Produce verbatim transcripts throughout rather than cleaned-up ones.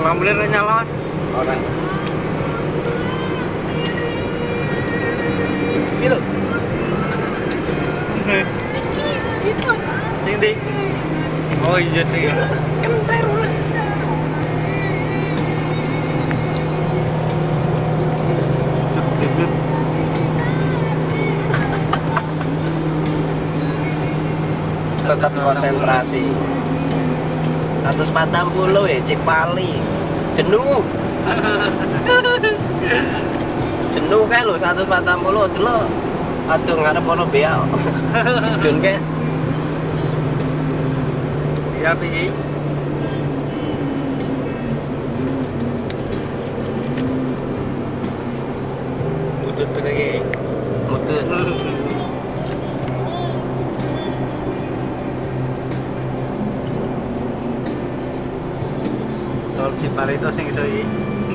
Tumbler nyala, Mas. Ora. Pilo. Sing di. Oh iya sing. Entar ulah. Tetap konsentrasi. seratus empat puluh ya Cipali. Jenuh. Jenuh kae lho seratus empat puluh delok. Aduh ngarep ono beak. Dun kae. Iya piye? Mudut lagi. Mutut. Tol Cipali itu sing iso iki.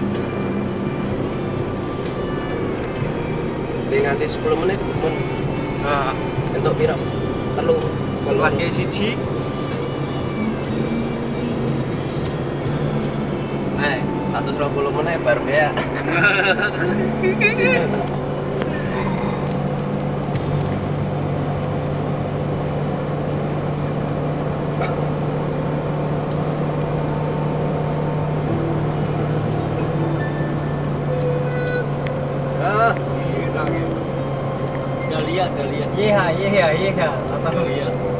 Di nganti sepuluh menit mun Heeh. entuk piro? Telu. Kalau Lagi siji. eh seratus dua puluh menit bar beak. Ah, Enak ya. udah lihat, udah lihat. Iya, iya, iya. Apa ya?